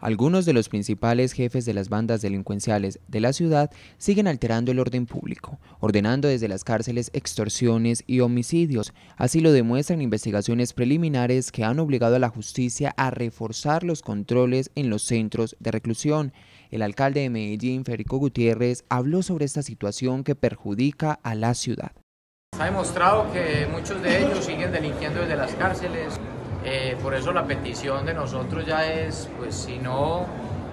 Algunos de los principales jefes de las bandas delincuenciales de la ciudad siguen alterando el orden público, ordenando desde las cárceles extorsiones y homicidios. Así lo demuestran investigaciones preliminares que han obligado a la justicia a reforzar los controles en los centros de reclusión. El alcalde de Medellín, Federico Gutiérrez, habló sobre esta situación que perjudica a la ciudad. Ha demostrado que muchos de ellos siguen delinquiendo desde las cárceles. Por eso la petición de nosotros ya es, pues si no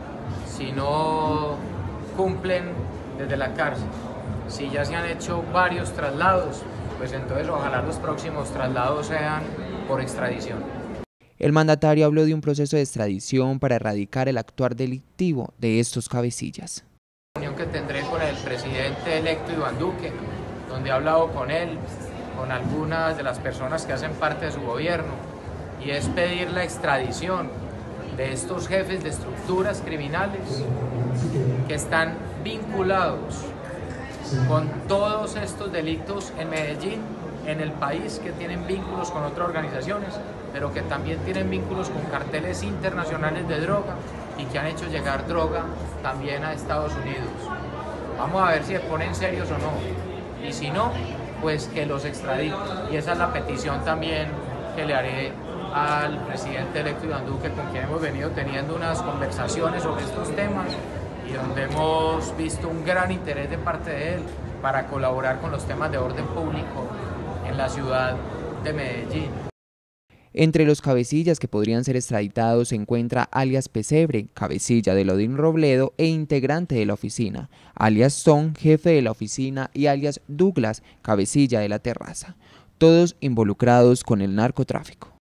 cumplen desde la cárcel, si ya se han hecho varios traslados, pues entonces ojalá los próximos traslados sean por extradición. El mandatario habló de un proceso de extradición para erradicar el actuar delictivo de estos cabecillas. La reunión que tendré con el presidente electo Iván Duque, donde he hablado con él, con algunas de las personas que hacen parte de su gobierno, y es pedir la extradición de estos jefes de estructuras criminales que están vinculados con todos estos delitos en Medellín, en el país, que tienen vínculos con otras organizaciones, pero que también tienen vínculos con carteles internacionales de droga y que han hecho llegar droga también a Estados Unidos. Vamos a ver si se ponen serios o no, y si no, pues que los extraditen. Y esa es la petición también que le haré al presidente electo Iván Duque, con quien hemos venido teniendo unas conversaciones sobre estos temas y donde hemos visto un gran interés de parte de él para colaborar con los temas de orden público en la ciudad de Medellín. Entre los cabecillas que podrían ser extraditados se encuentra alias Pesebre, cabecilla de Odín Robledo e integrante de la oficina, alias Son, jefe de la oficina, y alias Douglas, cabecilla de la terraza, todos involucrados con el narcotráfico.